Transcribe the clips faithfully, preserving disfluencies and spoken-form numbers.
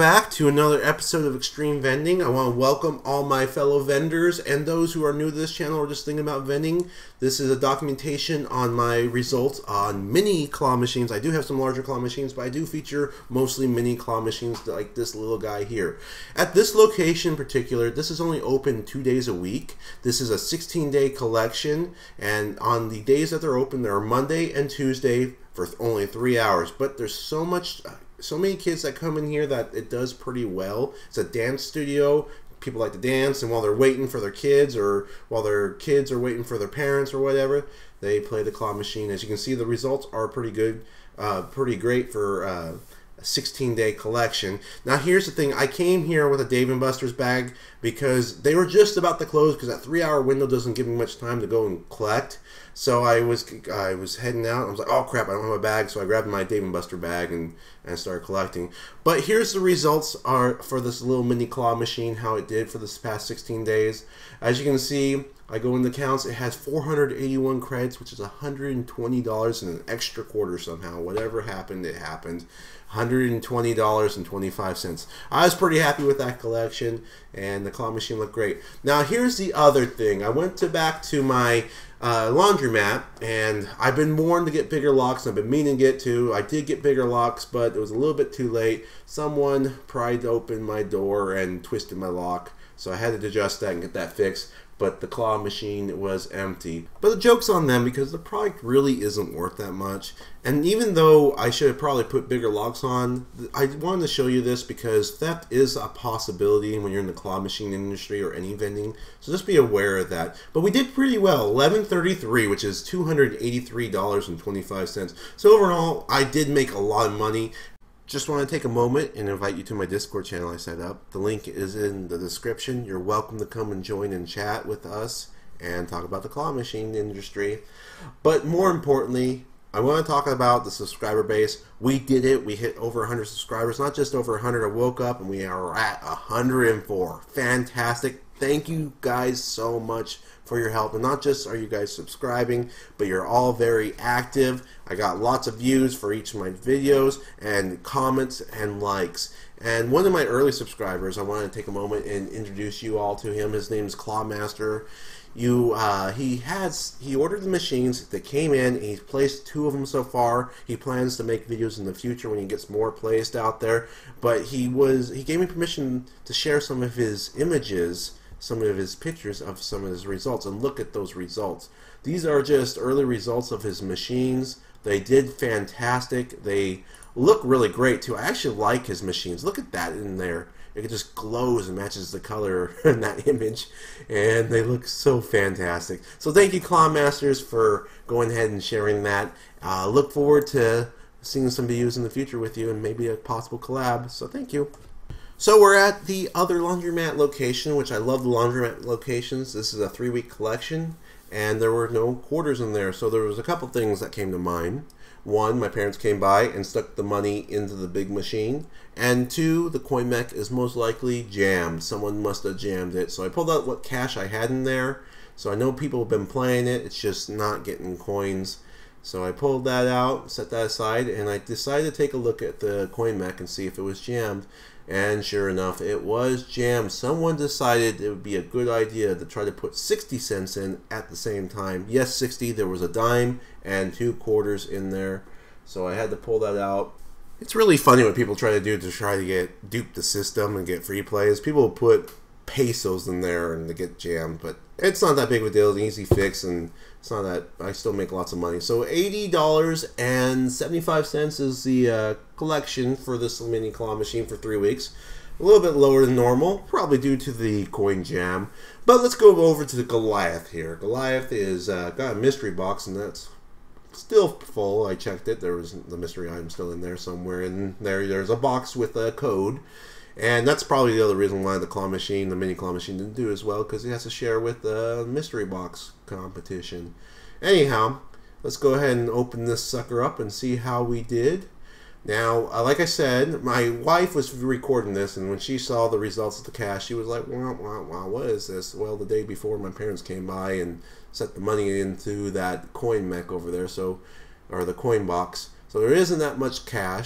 back to another episode of Extreme Vending. I want to welcome all my fellow vendors and those who are new to this channel or just thinking about vending. This is a documentation on my results on mini claw machines. I do have some larger claw machines, but I do feature mostly mini claw machines like this little guy here. At this location in particular, this is only open two days a week. This is a sixteen day collection, and on the days that they're open, they're Monday and Tuesday for only three hours. But there's so much... so many kids that come in here that it does pretty well. It's a dance studio. People like to dance, and while they're waiting for their kids, or while their kids are waiting for their parents or whatever, they play the claw machine. As you can see, the results are pretty good, uh, pretty great for uh, a sixteen day collection. Now here's the thing, I came here with a Dave and Buster's bag because they were just about to close, because that three hour window doesn't give me much time to go and collect. So I was I was heading out. I was like, oh crap, I don't have a bag. So I grabbed my Dave and Buster bag and, and started collecting. But here's the results are for this little mini claw machine, how it did for this past sixteen days. As you can see, I go in the counts. It has four hundred eighty-one credits, which is one hundred twenty dollars and an extra quarter somehow. Whatever happened, it happened. one hundred twenty dollars and twenty-five cents. I was pretty happy with that collection, and the claw machine looked great. Now here's the other thing. I went to back to my uh, laundromat, and I've been warned to get bigger locks. I've been meaning to get to. I did get bigger locks, but it was a little bit too late. Someone pried open my door and twisted my lock, so I had to adjust that and get that fixed. But the claw machine was empty. But the joke's on them, because the product really isn't worth that much. And even though I should have probably put bigger locks on, I wanted to show you this because theft is a possibility when you're in the claw machine industry or any vending. So just be aware of that. But we did pretty well, eleven thirty-three, which is two hundred eighty-three dollars and twenty-five cents. So overall, I did make a lot of money. Just want to take a moment and invite you to my Discord channel I set up. The link is in the description. You're welcome to come and join and chat with us and talk about the claw machine industry. But more importantly, I want to talk about the subscriber base. We did it. We hit over one hundred subscribers. Not just over one hundred. I woke up and we are at one hundred four. Fantastic. Thank you guys so much for your help. And not just are you guys subscribing, but you're all very active. I got lots of views for each of my videos, and comments and likes. And one of my early subscribers, I want to take a moment and introduce you all to him. His name is Clawmaster. You, uh, he has, he ordered the machines that came in, and he's placed two of them so far. He plans to make videos in the future when he gets more placed out there. But he was, he gave me permission to share some of his images, some of his pictures of some of his results, and look at those results. These are just early results of his machines. They did fantastic. They look really great too. I actually like his machines. Look at that in there. It just glows and matches the color in that image, and they look so fantastic. So thank you, Claw Masters, for going ahead and sharing that. Uh, look forward to seeing some videos in the future with you, and maybe a possible collab. So thank you. So we're at the other laundromat location, which I love the laundromat locations. This is a three week collection, and there were no quarters in there. So there was a couple things that came to mind. One, my parents came by and stuck the money into the big machine. And two, the coin mech is most likely jammed. Someone must have jammed it. So I pulled out what cash I had in there. So I know people have been playing it. It's just not getting coins. So I pulled that out, set that aside, and I decided to take a look at the coin mech and see if it was jammed. And sure enough, it was jammed. Someone decided it would be a good idea to try to put sixty cents in at the same time. Yes, sixty. There was a dime and two quarters in there. So I had to pull that out. It's really funny what people try to do to try to get dupe the system and get free plays. People put pesos in there and they get jammed, but it's not that big of a deal. It's an easy fix, and it's not that. I still make lots of money. So eighty dollars and seventy-five cents is the uh, collection for this mini claw machine for three weeks. A little bit lower than normal, probably due to the coin jam. But let's go over to the Goliath here. Goliath is uh, got a mystery box, and that's still full. I checked it. There was the mystery item still in there somewhere. In there, there's a box with a code. And that's probably the other reason why the claw machine, the mini claw machine, didn't do as well, because it has to share with the mystery box competition. Anyhow, let's go ahead and open this sucker up and see how we did. Now, uh, like I said, my wife was recording this, and when she saw the results of the cash, she was like, wow, wow, wow, what is this? Well, the day before, my parents came by and set the money into that coin mech over there, so, or the coin box. So there isn't that much cash.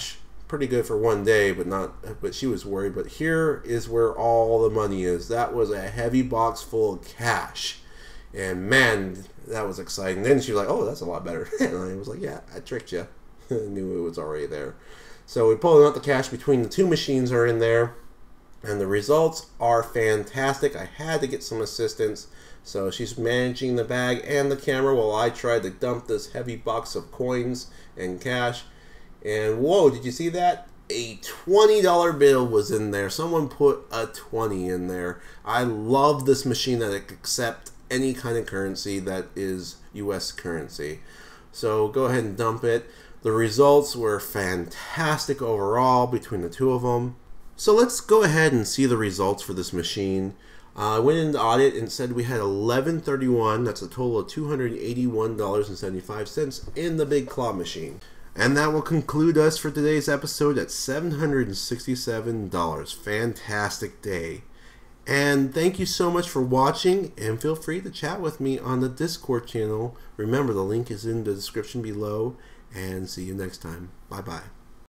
pretty good for one day, but not. But she was worried. But here is where all the money is. That was a heavy box full of cash, and man, that was exciting. Then she was like, "Oh, that's a lot better." And I was like, "Yeah, I tricked you. I knew it was already there." So we pulled out the cash between the two machines are in there, and the results are fantastic. I had to get some assistance. So she's managing the bag and the camera while I tried to dump this heavy box of coins and cash. And whoa, did you see that? A twenty dollar bill was in there. Someone put a twenty in there. I love this machine that it can accept any kind of currency that is U S currency. So go ahead and dump it. The results were fantastic overall between the two of them. So let's go ahead and see the results for this machine. Uh, I went into audit and said we had eleven thirty-one. That's a total of two hundred eighty-one dollars and seventy-five cents in the big claw machine. And that will conclude us for today's episode at seven hundred sixty-seven dollars. Fantastic day. And thank you so much for watching, and feel free to chat with me on the Discord channel. Remember, the link is in the description below, and see you next time. Bye-bye.